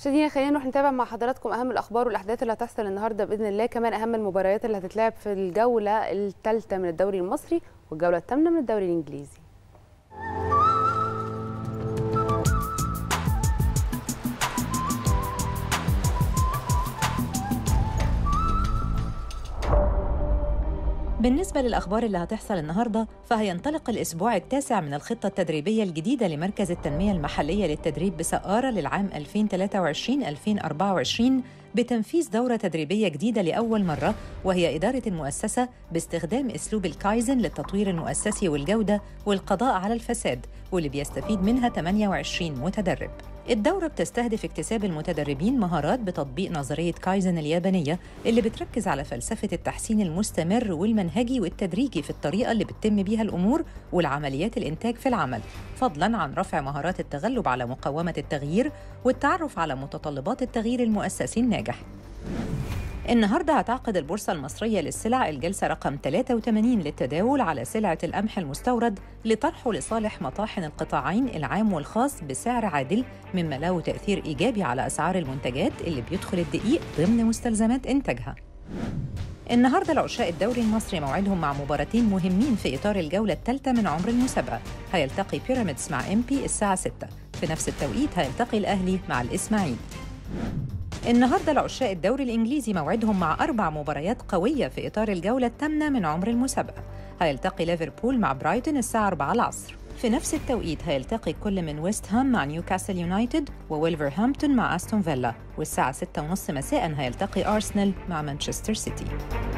مشاهدينا خلينا نروح نتابع مع حضراتكم اهم الاخبار والاحداث اللي هتحصل النهارده باذن الله، كمان اهم المباريات اللي هتتلعب في الجوله الثالثه من الدوري المصري والجوله الثامنه من الدوري الانجليزي. بالنسبة للأخبار اللي هتحصل النهاردة، فهينطلق الأسبوع التاسع من الخطة التدريبية الجديدة لمركز التنمية المحلية للتدريب بسقارة للعام 2023-2024 بتنفيذ دورة تدريبية جديدة لأول مرة، وهي إدارة المؤسسة باستخدام أسلوب الكايزن للتطوير المؤسسي والجودة والقضاء على الفساد، واللي بيستفيد منها 28 متدرب. الدورة بتستهدف اكتساب المتدربين مهارات بتطبيق نظرية كايزن اليابانية اللي بتركز على فلسفة التحسين المستمر والمنهجي والتدريجي في الطريقة اللي بتتم بيها الأمور والعمليات الإنتاج في العمل، فضلاً عن رفع مهارات التغلب على مقاومة التغيير والتعرف على متطلبات التغيير المؤسسي الناجح. النهارده هتعقد البورصة المصرية للسلع الجلسة رقم 83 للتداول على سلعة القمح المستورد لطرحه لصالح مطاحن القطاعين العام والخاص بسعر عادل، مما له تأثير إيجابي على أسعار المنتجات اللي بيدخل الدقيق ضمن مستلزمات إنتاجها. النهارده العشاق الدوري المصري موعدهم مع مباراتين مهمين في إطار الجولة الثالثة من عمر المسابقة. هيلتقي بيراميدز مع إمبي الساعة 6، في نفس التوقيت هيلتقي الأهلي مع الإسماعيلي. النهارده العشاق الدوري الإنجليزي موعدهم مع 4 مباريات قوية في إطار الجولة الثامنة من عمر المسابقة. هيلتقي ليفربول مع برايتون الساعة 4 العصر، في نفس التوقيت هيلتقي كل من ويست هام مع نيوكاسل يونايتد وولفرهامبتون مع أستون فيلا، والساعة 6:30 مساء هيلتقي أرسنال مع مانشستر سيتي.